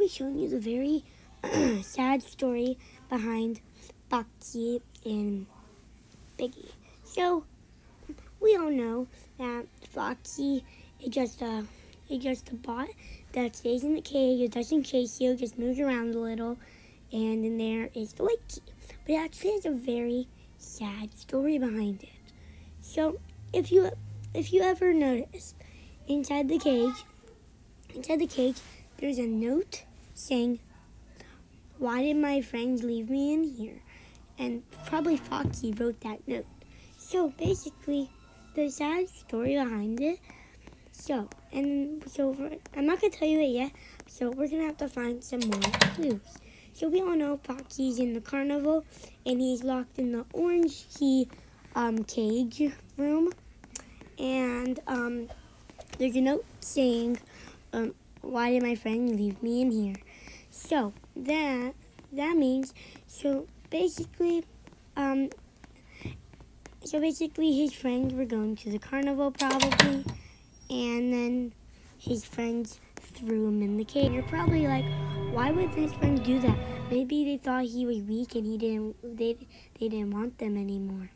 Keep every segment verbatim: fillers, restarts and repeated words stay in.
be showing you the very sad story behind Foxy and Piggy. So, we all know that Foxy is just a, is just a bot that stays in the cage. It doesn't chase you, just moves around a little. And in there is the white key. But it actually has a very sad story behind it. So, if you if you ever notice, inside the cage, inside the cage, there's a note saying, "Why did my friends leave me in here?" And probably Foxy wrote that note. So basically, the sad story behind it. So, and so for, I'm not gonna tell you it yet. So we're gonna have to find some more clues. So we all know Foxy's in the carnival, and he's locked in the orange key um, cage room. And um, there's a note saying, um, "Why did my friend leave me in here?" So that that means so basically, um, so basically his friends were going to the carnival probably, and then his friends threw him in the cage. You're probably like, why would his friends do that? Maybe they thought he was weak and he didn't. They they didn't want them anymore,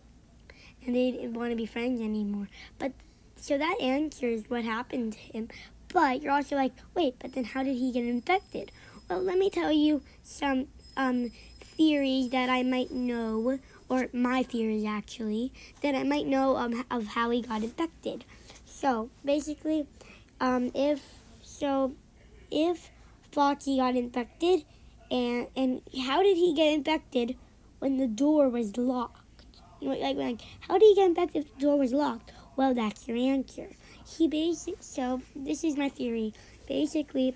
and they didn't want to be friends anymore. But so that answers what happened to him. But you're also like, wait, but then how did he get infected? Well, let me tell you some um, theories that I might know, or my theories actually, that I might know um, of how he got infected. So basically, um, if so, if Foxy got infected, and and how did he get infected when the door was locked? You know, like like how did he get infected if the door was locked? Well, that's your answer. He basic. So this is my theory. Basically,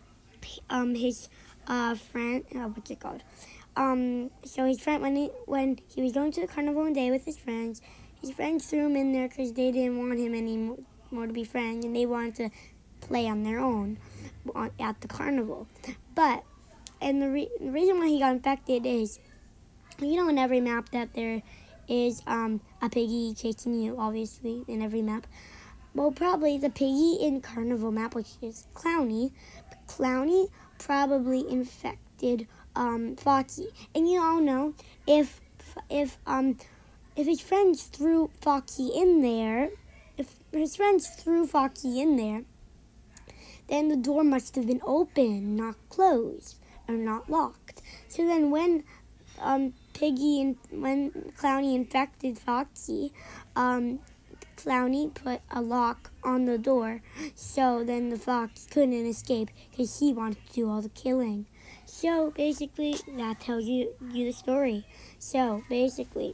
um, his uh friend, uh, what's it called? Um, so his friend when he when he was going to the carnival one day with his friends, his friends threw him in there because they didn't want him anymore more to be friends, and they wanted to play on their own on, at the carnival. But and the, re the reason why he got infected is, you know, in every map that there is um a piggy chasing you, obviously in every map. Well, probably the piggy in carnival map, which is Clowny. Clowny probably infected um, Foxy, and you all know if if um if his friends threw Foxy in there, if his friends threw Foxy in there, then the door must have been open, not closed, or not locked. So then when um Piggy and when Clowny infected Foxy, um. Clowny put a lock on the door, so then the fox couldn't escape because he wanted to do all the killing. So basically, that tells you you the story. So basically,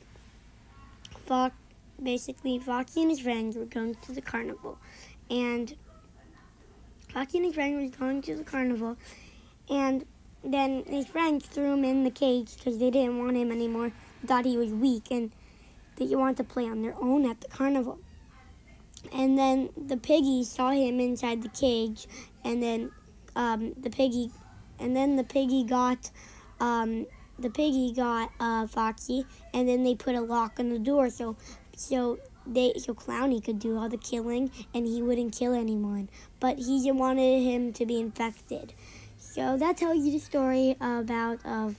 Fox, basically Foxy and his friends were going to the carnival, and Foxy and his friends were going to the carnival, and then his friends threw him in the cage because they didn't want him anymore. They thought he was weak and they wanted to play on their own at the carnival. And then the piggy saw him inside the cage, and then um, the piggy, and then the piggy got, um, the piggy got uh, Foxy, and then they put a lock on the door, so so they so Clowny could do all the killing, and he wouldn't kill anyone. But he wanted him to be infected. So that tells you the story about of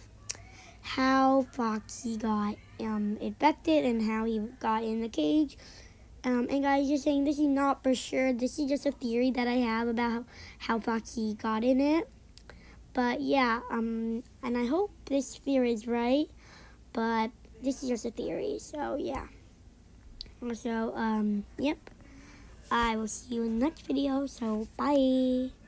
how Foxy got um, infected and how he got in the cage. Um, and guys, just saying, this is not for sure. This is just a theory that I have about how, how Foxy got in it. But yeah, um, and I hope this theory is right. But this is just a theory, so yeah. Also, um, yep. I will see you in the next video, so bye.